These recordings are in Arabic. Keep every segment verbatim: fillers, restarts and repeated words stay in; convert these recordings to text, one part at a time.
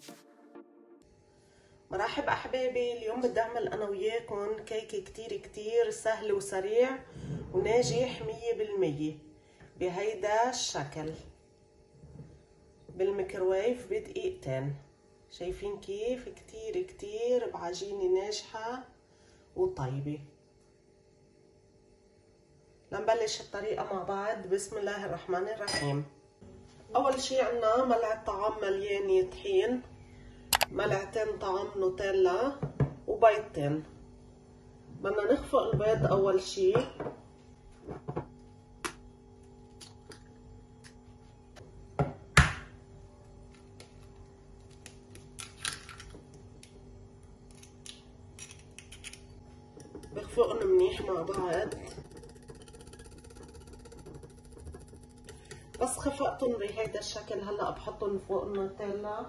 مرحب احبابي، اليوم بدي اعمل انا وياكم كيكه كتير كتير سهل وسريع وناجح مية بالمية بهيدا الشكل بالميكروويف بدقيقتين. شايفين كيف كتير كتير بعجينه ناجحه وطيبه. لنبلش الطريقه مع بعض. بسم الله الرحمن الرحيم. اول شي عنا ملعقه طعام مليانه طحين، ملعقتين طعام نوتيلا وبيضتين. بدنا نخفق البيض اول شي. بخفقن منيح مع بعض. بس خفقتن بهيدا الشكل هلا بحطن فوق النوتيلا.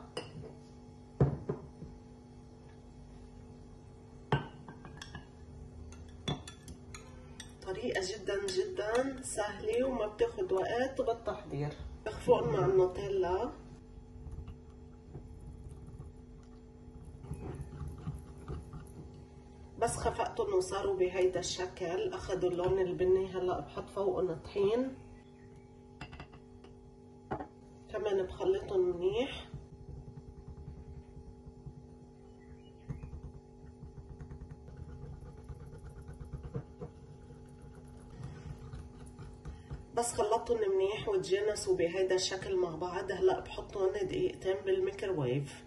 طريقة جدا جدا سهلة وما بتاخد وقت بالتحضير. بخفقن مع النوتيلا. بس خفقتن وصاروا بهيدا الشكل، اخذوا اللون البني. هلا بحط فوقن الطحين، كمان بخلطن منيح. بس خلطتن منيح وتجانسوا بهيدا الشكل مع بعض. هلا بحطن دقيقتين بالميكروويف.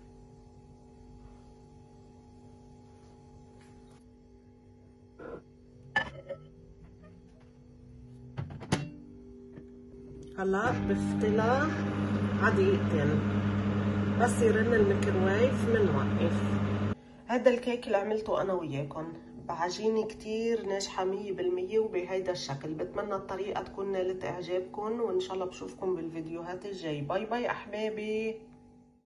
هلا بفتلها على دقيقتين، بس يرن الميكروويف منوقف. هذا الكيك اللي عملته انا وياكم بعجينه كتير ناجحه مية بالمية وبهيدا الشكل. بتمنى الطريقه تكون نالت اعجابكم، وان شاء الله بشوفكم بالفيديوهات الجاي. باي باي احبابي.